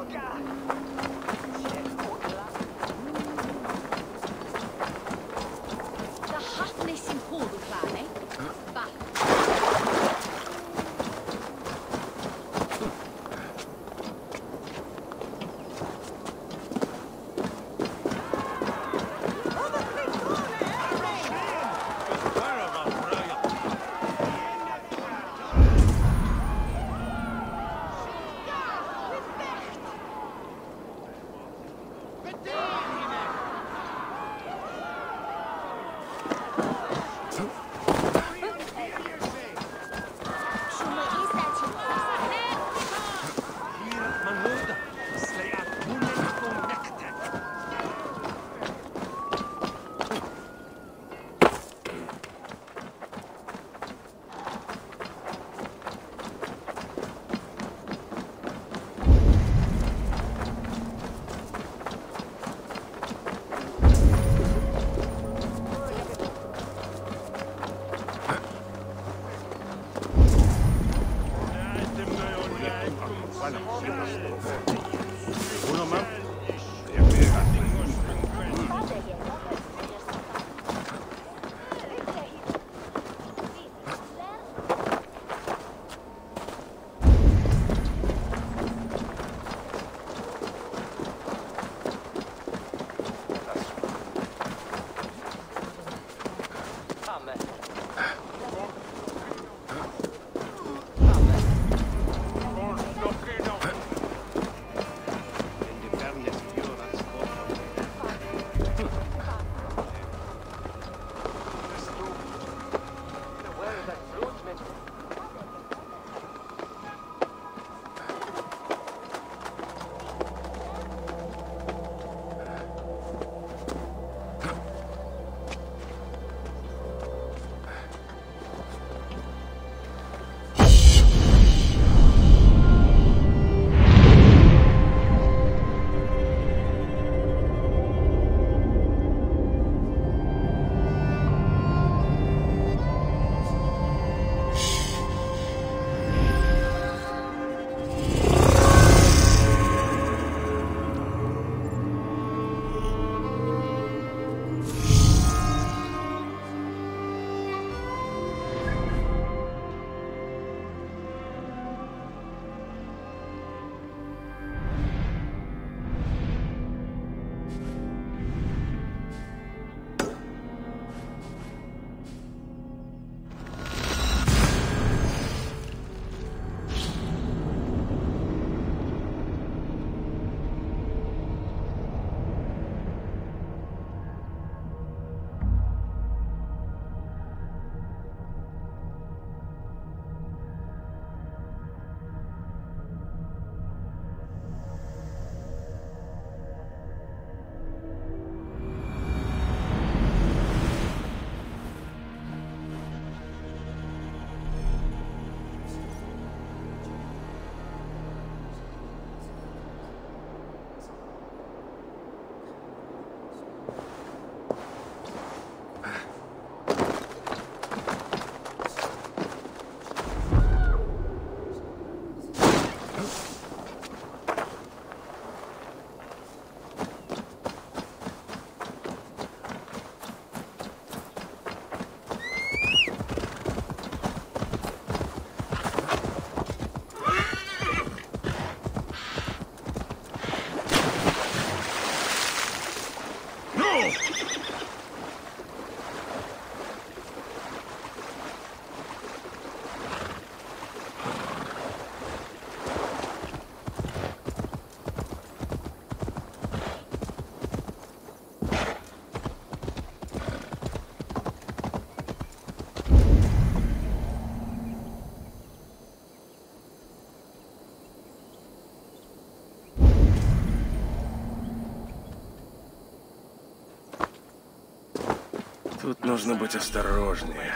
Тут нужно быть осторожнее.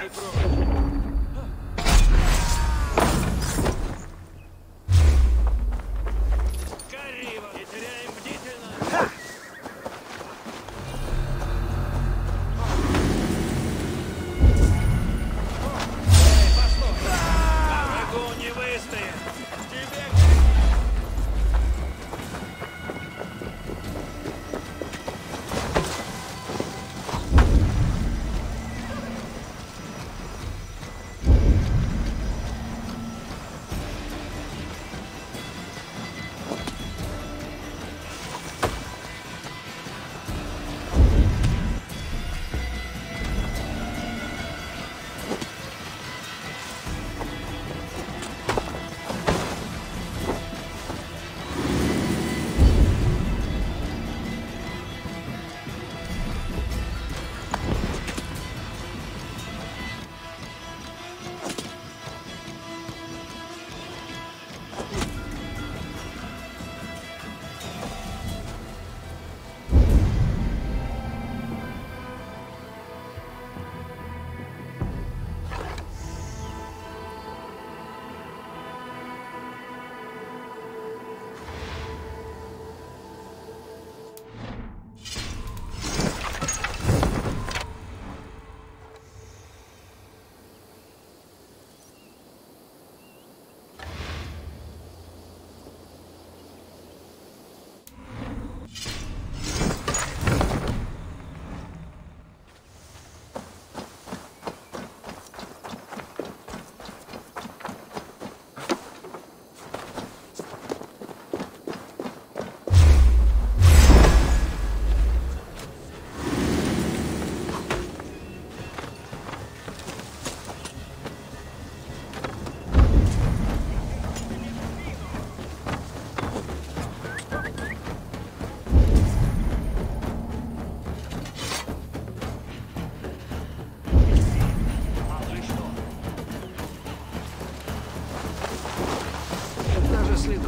следов.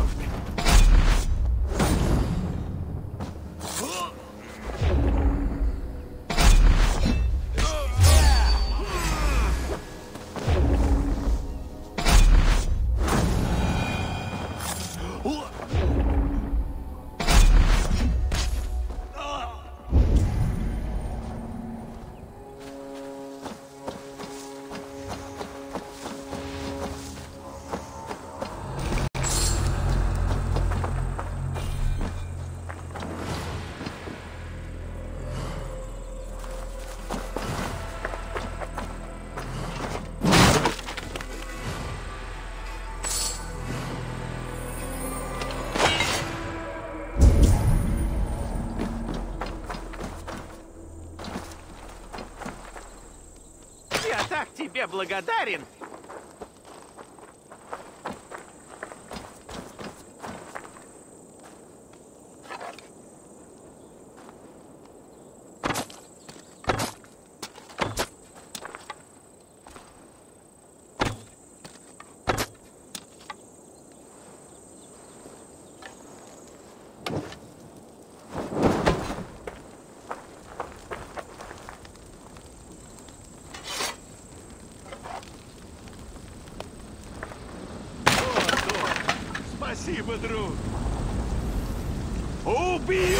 Я так тебе благодарен. Спасибо, друг. Убью!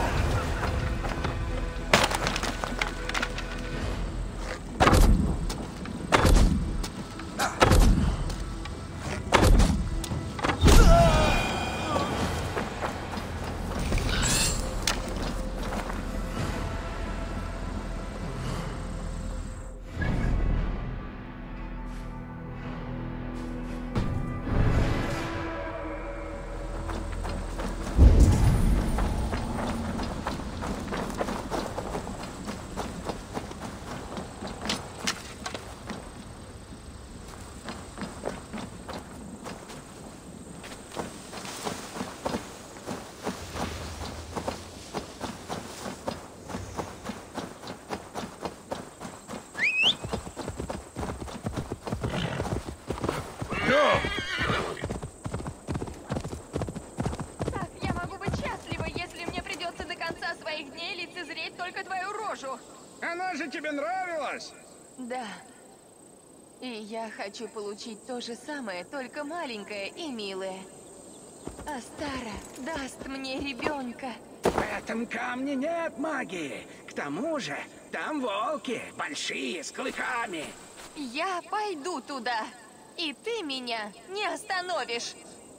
Так, я могу быть счастлива, если мне придется до конца своих дней лицезреть только твою рожу. Она же тебе нравилась? Да. И я хочу получить то же самое, только маленькое и милое. Астара даст мне ребенка. В этом камне нет магии. К тому же, там волки, большие, с клыками. Я пойду туда, и ты меня не остановишь.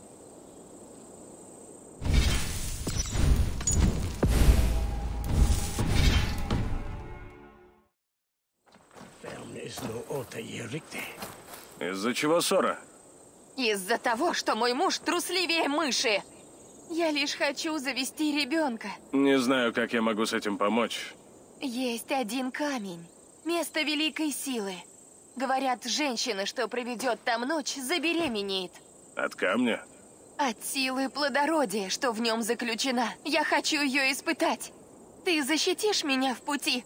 Из-за чего ссора? Из-за того, что мой муж трусливее мыши. Я лишь хочу завести ребенка. Не знаю, как я могу с этим помочь. Есть один камень. Место великой силы. Говорят, женщина, что проведет там ночь, забеременеет. От камня? От силы плодородия, что в нем заключена. Я хочу ее испытать. Ты защитишь меня в пути?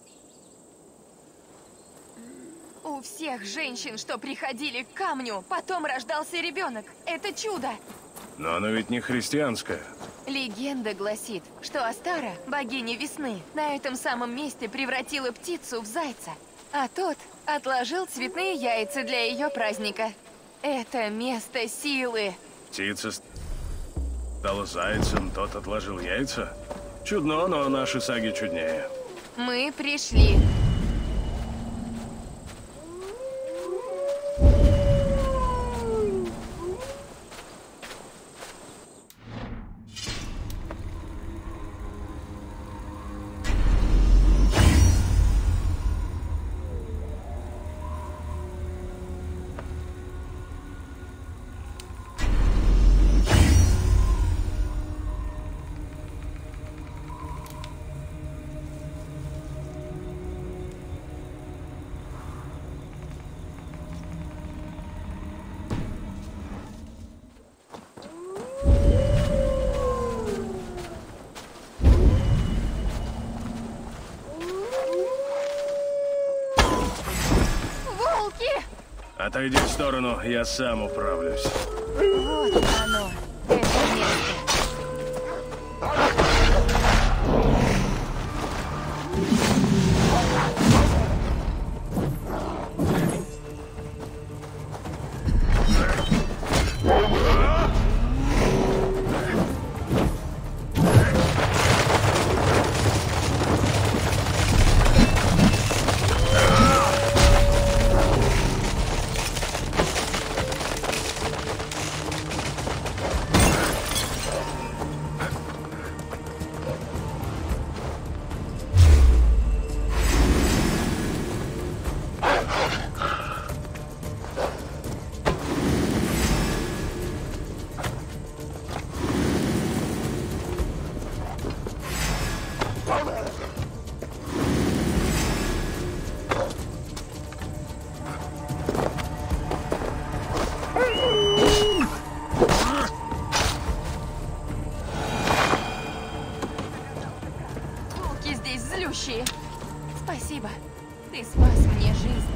У всех женщин, что приходили к камню, потом рождался ребенок. Это чудо. Но оно ведь не христианское. Легенда гласит, что Астара, богиня весны, на этом самом месте превратила птицу в зайца, а тот отложил цветные яйца для ее праздника. Это место силы. Птица стала зайцем, тот отложил яйца. Чудно, но наши саги чуднее. Мы пришли. Отойди в сторону, я сам управлюсь. Вот оно. Это всемогущие. Спасибо. Ты спас мне жизнь.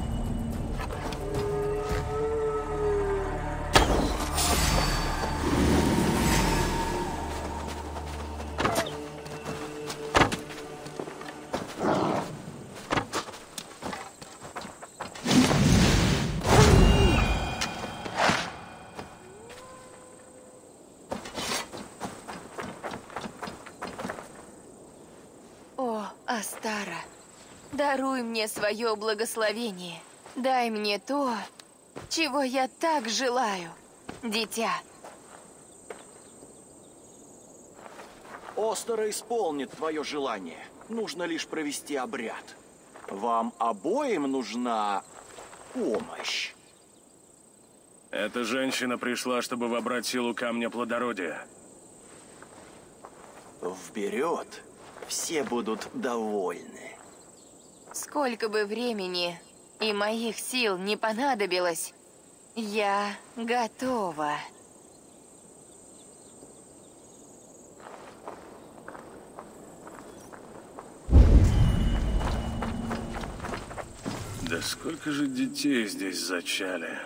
О, Астара, даруй мне свое благословение. Дай мне то, чего я так желаю, дитя. Остара исполнит твое желание. Нужно лишь провести обряд. Вам обоим нужна помощь. Эта женщина пришла, чтобы вобрать силу камня плодородия. Вперед! Все будут довольны. Сколько бы времени и моих сил не понадобилось, я готова. Да сколько же детей здесь зачали?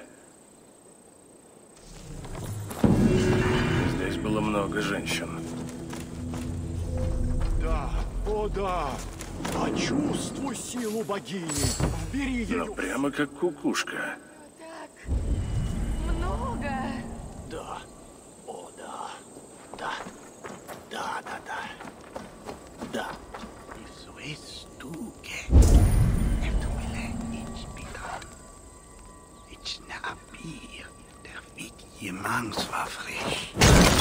Здесь было много женщин. Да, о да! Почувствуй силу богини! Бери ее! Но прямо как кукушка. Так много. Да. О, да. Да. Да, да, да. Да. Isso és tu que het wille inspira. Het nabier, der wit je mans var frisch.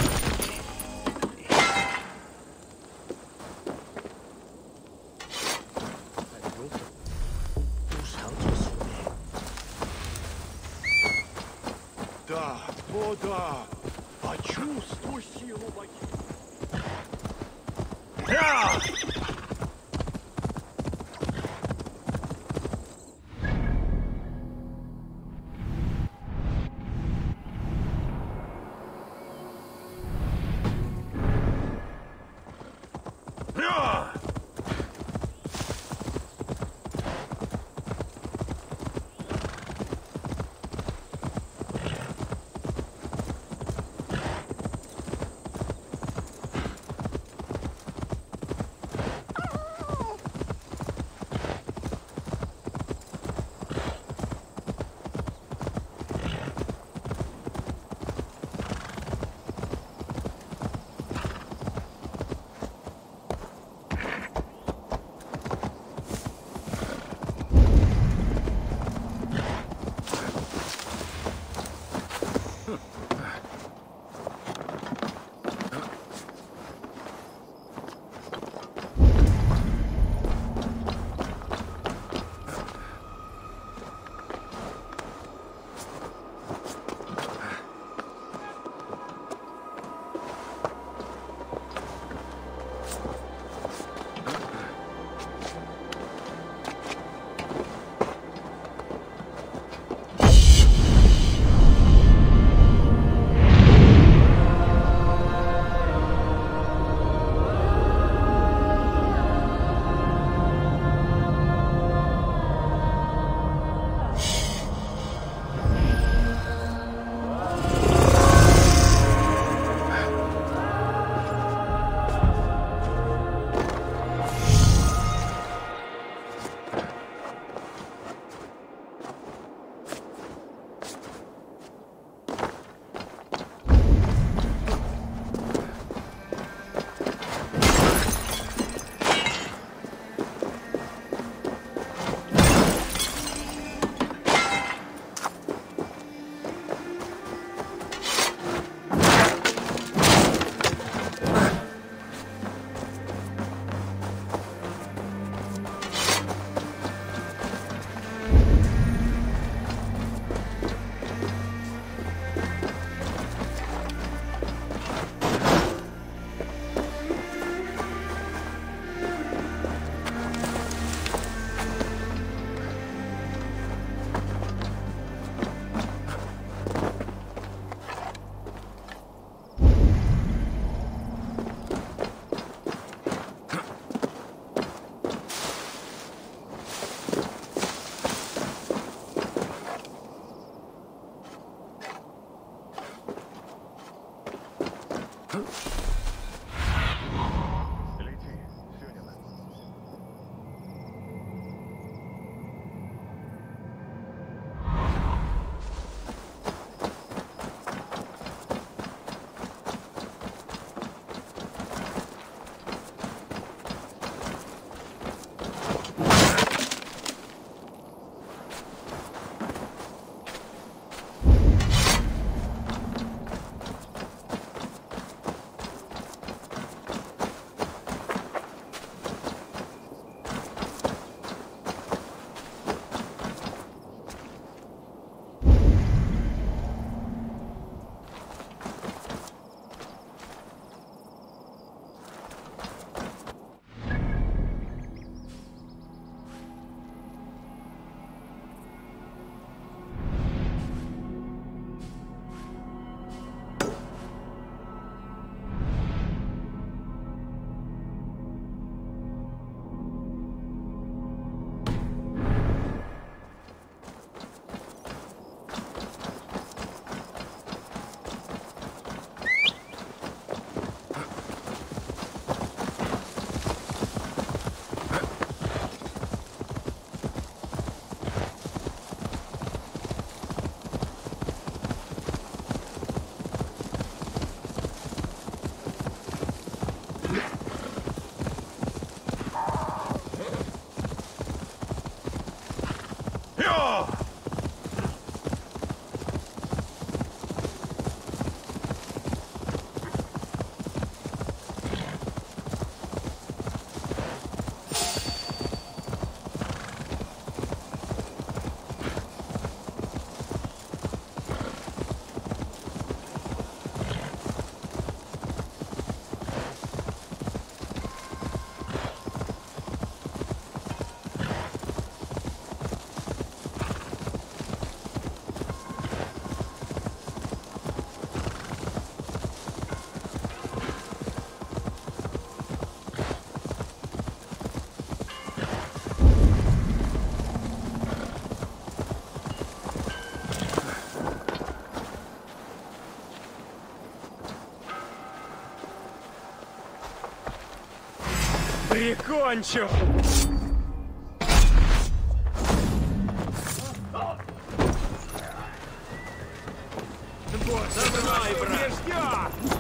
Да, о да! Почувствуй силу богини! Прикончу! Вот, за мной, брат! Не ждет!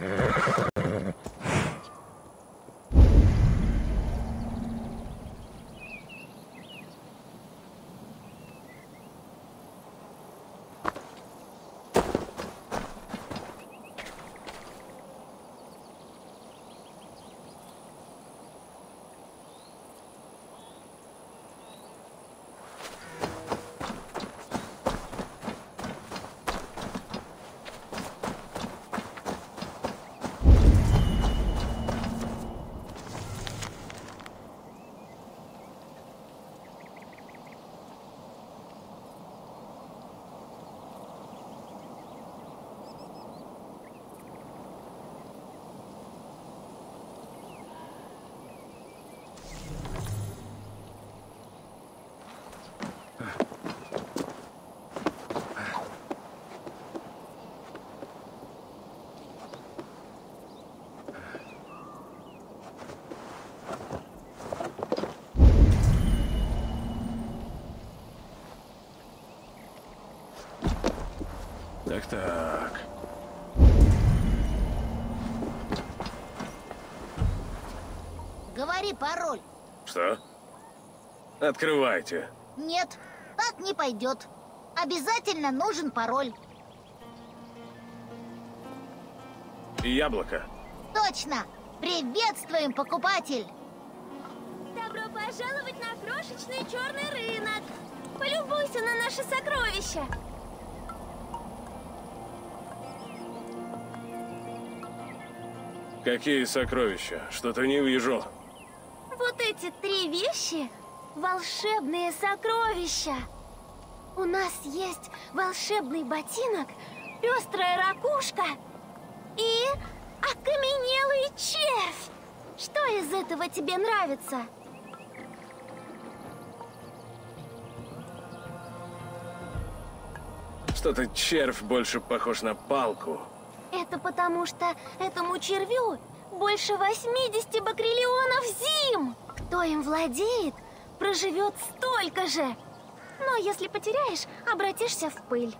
Так. Говори пароль. Что? Открывайте. Нет, так не пойдет. Обязательно нужен пароль. Яблоко. Точно! Приветствуем, покупатель! Добро пожаловать на крошечный черный рынок! Полюбуйся на наши сокровища! Какие сокровища? Что-то не вижу. Вот эти 3 вещи — волшебные сокровища! У нас есть волшебный ботинок, пестрая ракушка и окаменелый червь! Что из этого тебе нравится? Что-то червь больше похож на палку. Это потому что этому червю больше 80 бакриллионов зим! Кто им владеет, проживет столько же! Но если потеряешь, обратишься в пыль.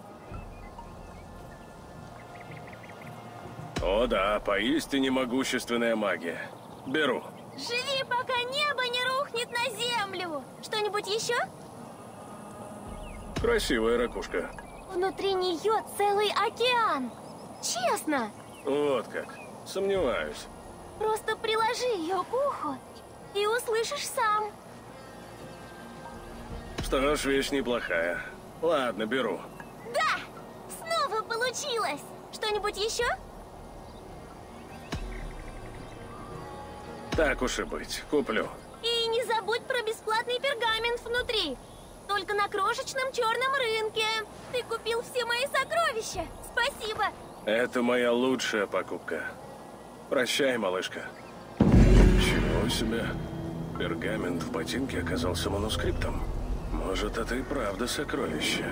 О да, поистине могущественная магия. Беру. Живи, пока небо не рухнет на землю! Что-нибудь еще? Красивая ракушка. Внутри нее целый океан! Честно! Вот как. Сомневаюсь. Просто приложи ее к уху и услышишь сам. Что ж, вещь неплохая. Ладно, беру. Да! Снова получилось! Что-нибудь еще? Так уж и быть. Куплю. И не забудь про бесплатный пергамент внутри. Только на крошечном черном рынке. Ты купил все мои сокровища. Спасибо. Это моя лучшая покупка. Прощай, малышка. Чего себе? Пергамент в ботинке оказался манускриптом. Может, это и правда сокровище.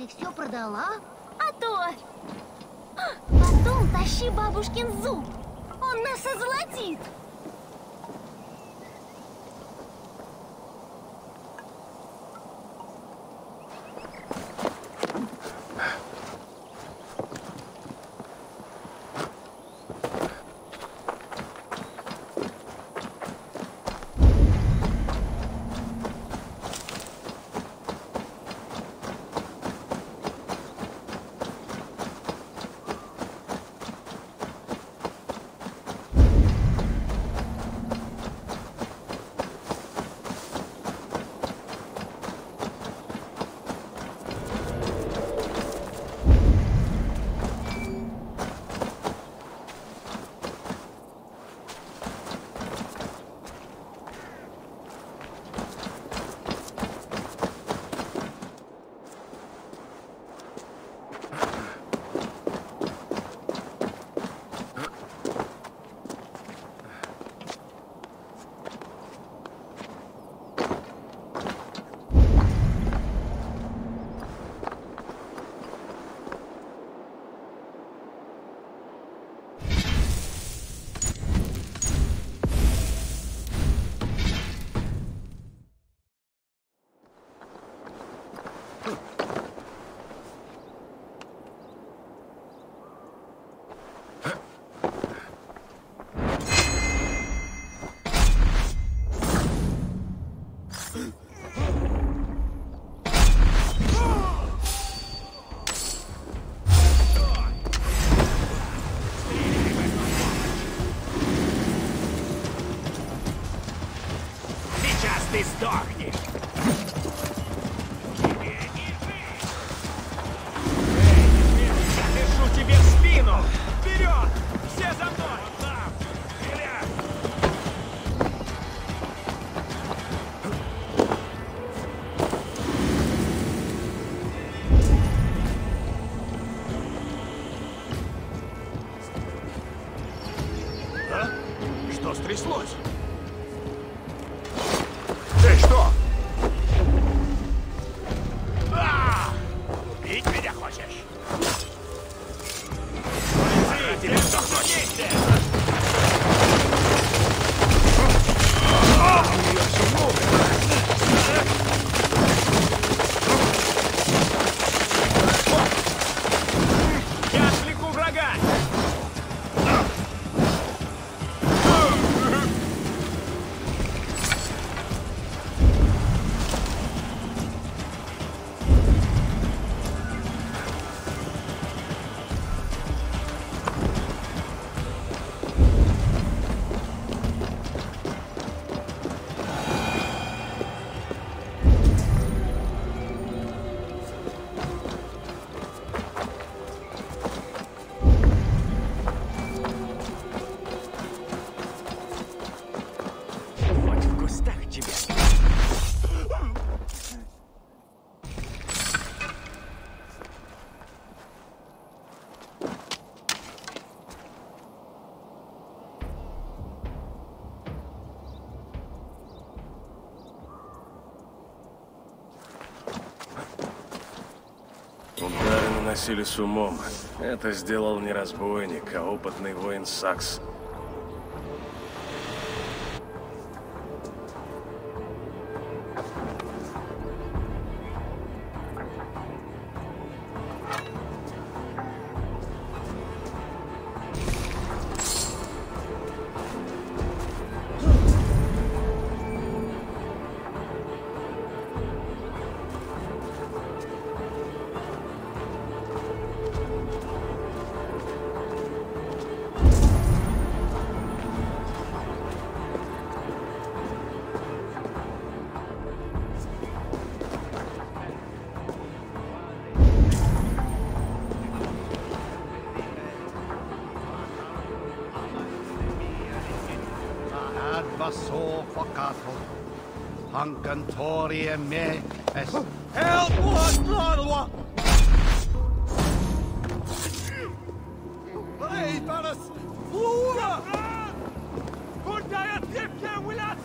Ты все продала? А то! Потом тащи бабушкин зуб. Он нас озолотит. Ты сдохнешь! Я дышу тебе в спину! Вперед! Все за мной! Там! Вперед! А? Что стряслось? Ты что? Убить меня хочешь? Пора тебе сдохнуть вместе! Я отвлеку врага! Вот в кустах тебя. Удары наносили с умом. Это сделал не разбойник, а опытный воин Сакс. Advaso focato. Hancantorie me est. Help! What? Hey, Paris! Flora! Куда я тебе вылез?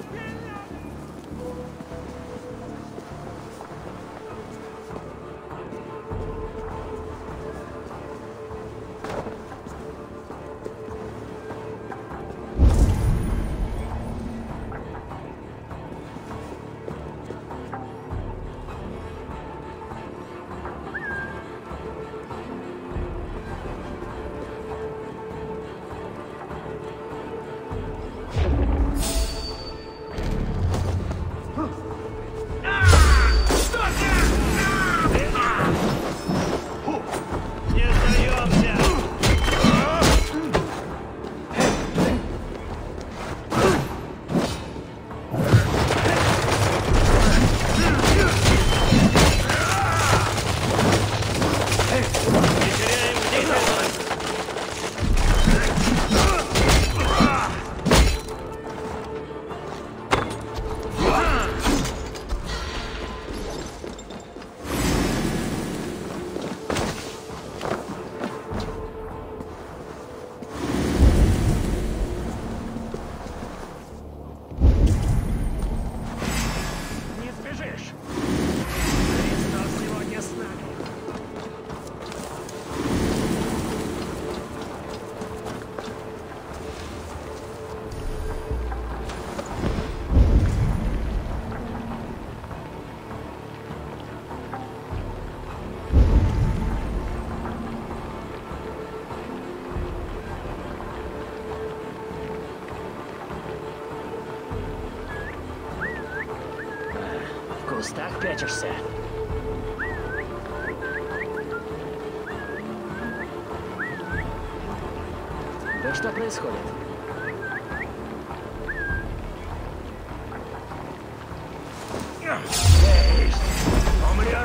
спрячешься. Да что происходит? Эй, умрешь!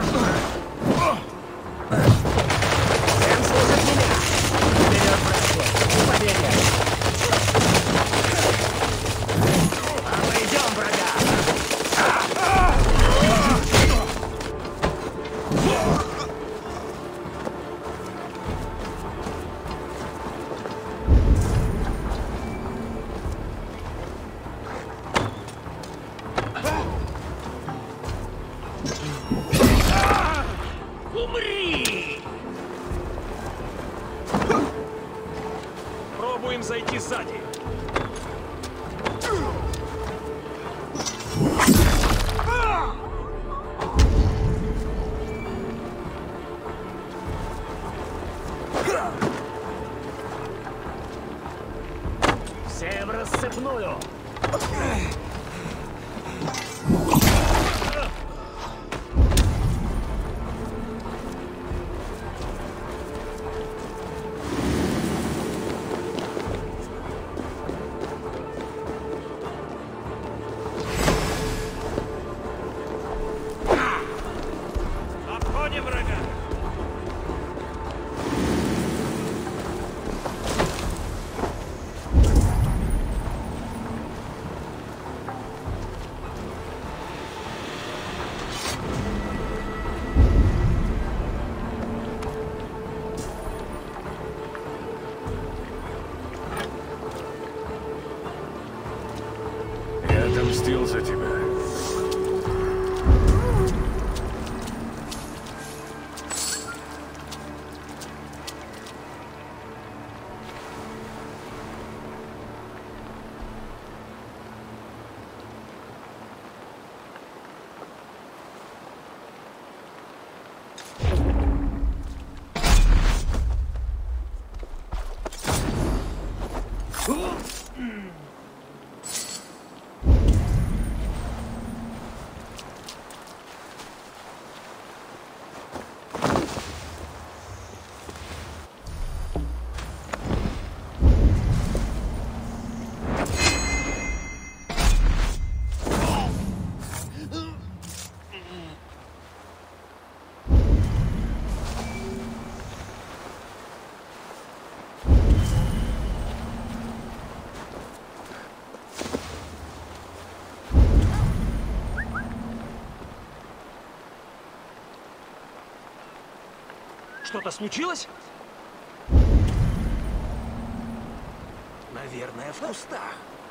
Всем слушать меня! Вперед, братья! Победа! Обойдем врага! Умри! Пробуем зайти сзади. Все в рассыпную! Обходим врага. Я отомстил за тебя. Что-то случилось? Наверное, в кустах.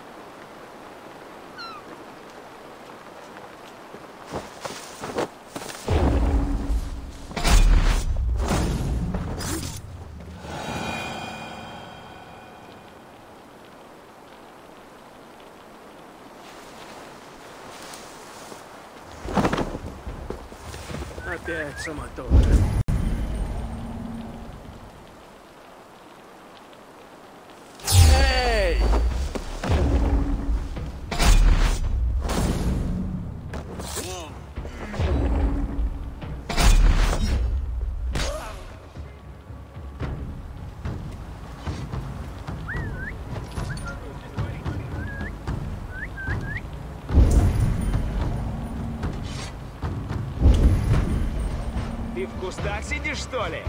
Опять самоток. Эй! Ты в кустах сидишь, что ли?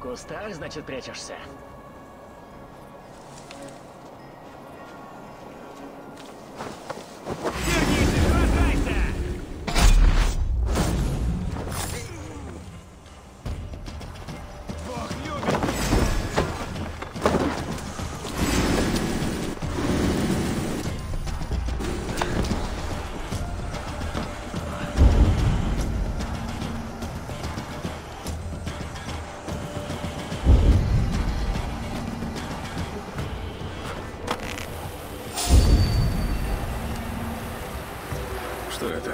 кустах, значит, прячешься? Вернись, сражайся! Бог любит! Что это?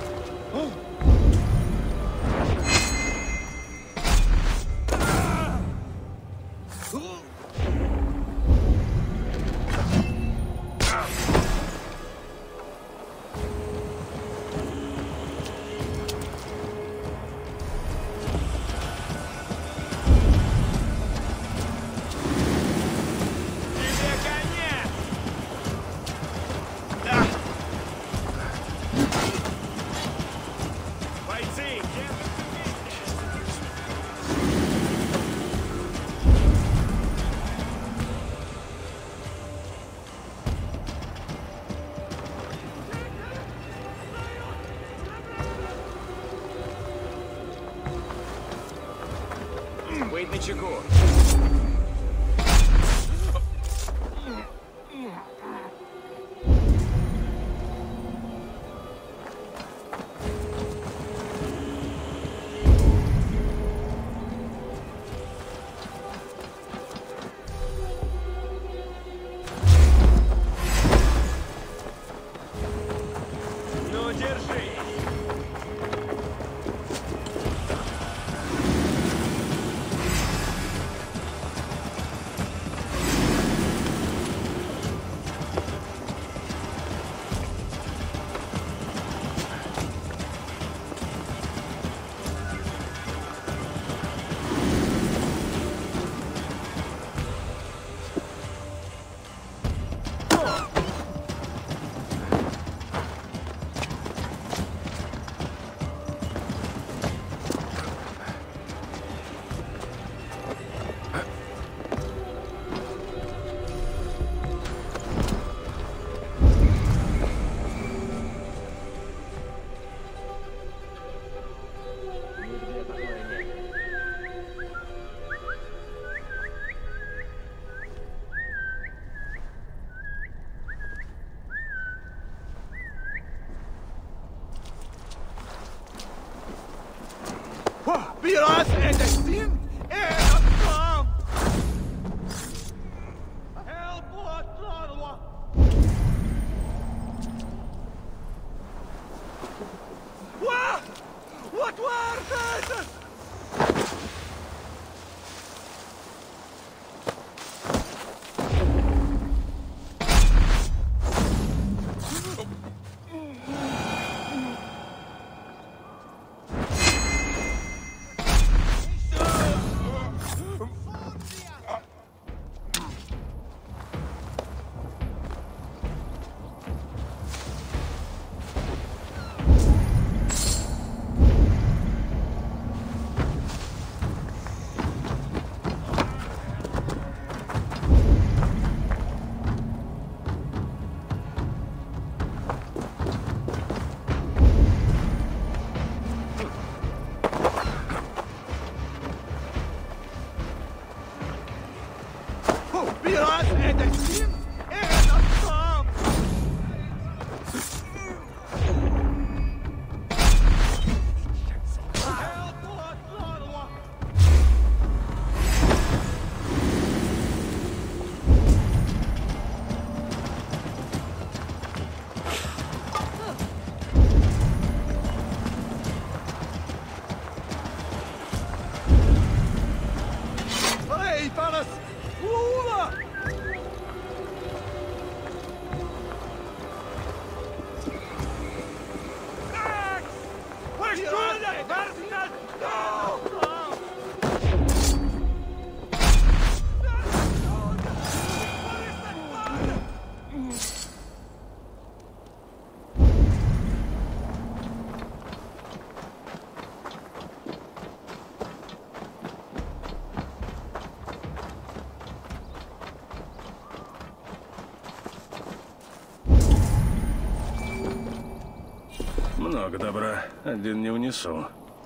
Тебе конец! Да! Бойцы, держимся вместе! Быть начеку! Ну, держи! Нигде такое нет. Пират, это сын? Это сам! Вот это! Много добра. Один не унесу.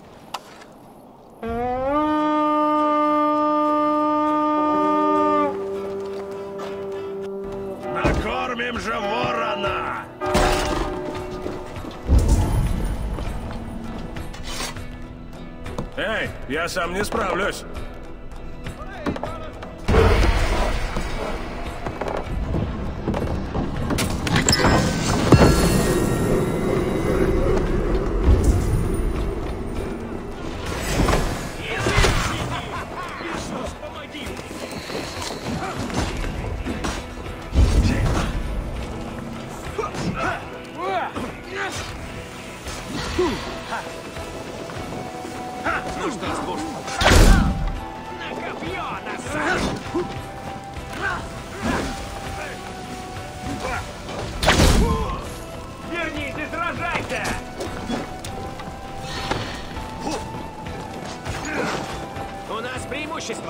Накормим же ворона! Эй, я сам не справлюсь. Ну что, слушай. На копье, назад! Вернись и сражайся! У нас преимущество!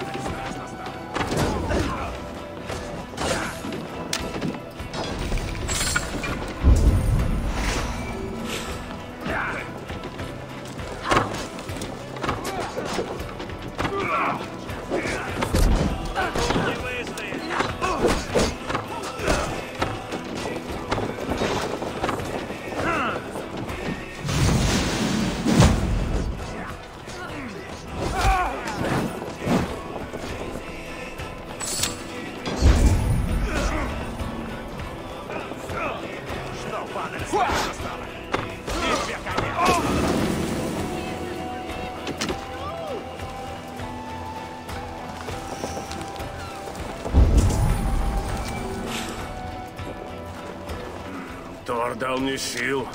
Тор дал мне сил.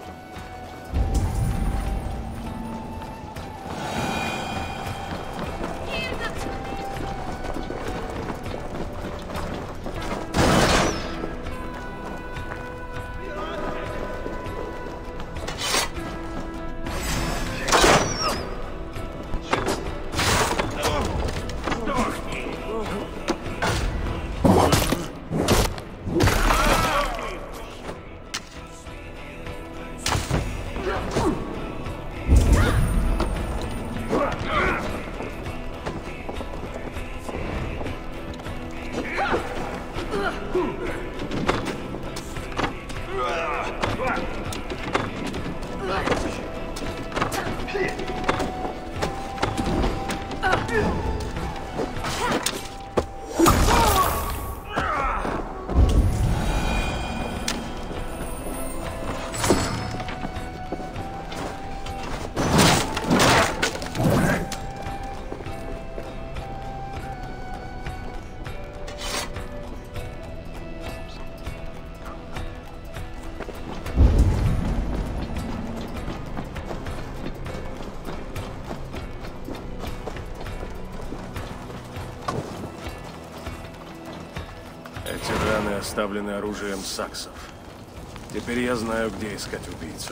Эти раны оставлены оружием саксов. Теперь я знаю, где искать убийцу.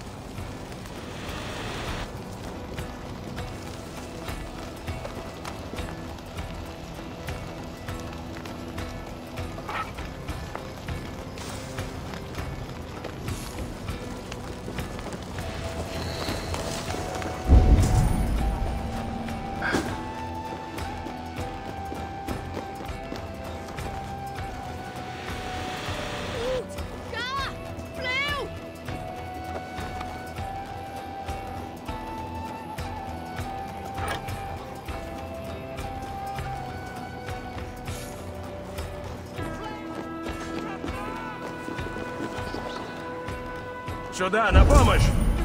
Сюда, на помощь!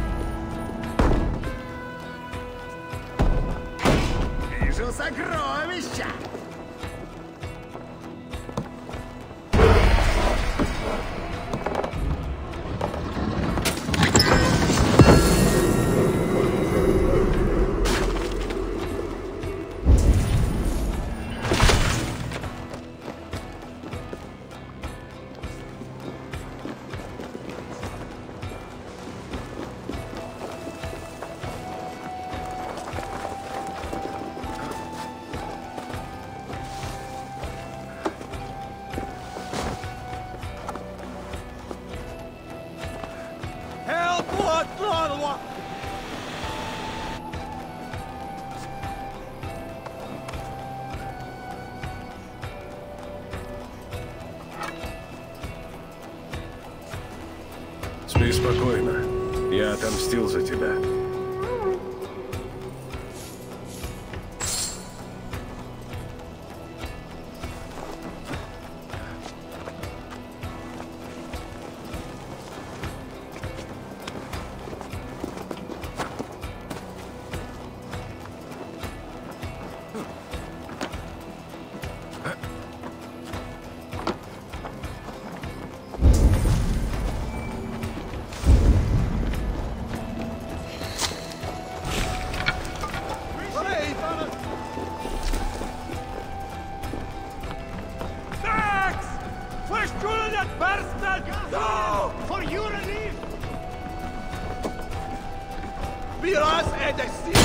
Вижу сокровища! Спи спокойно. Я отомстил за тебя. Max! Verschuldet Bastard! No! For your relief! Miras et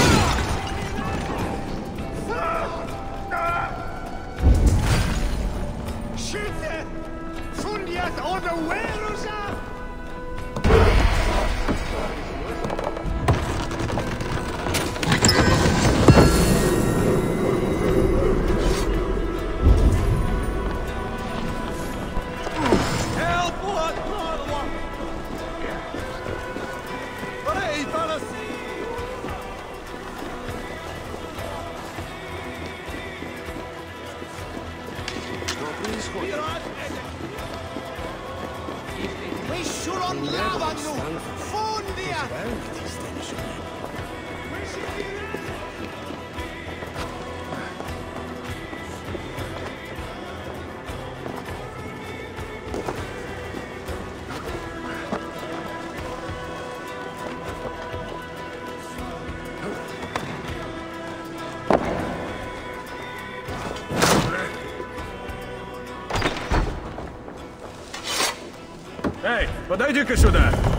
Schütze! Fundiert oder Werusa! Help! What? Hey, fellas! Wysiu on lawanu! Fundia! Эй, подойди-ка сюда!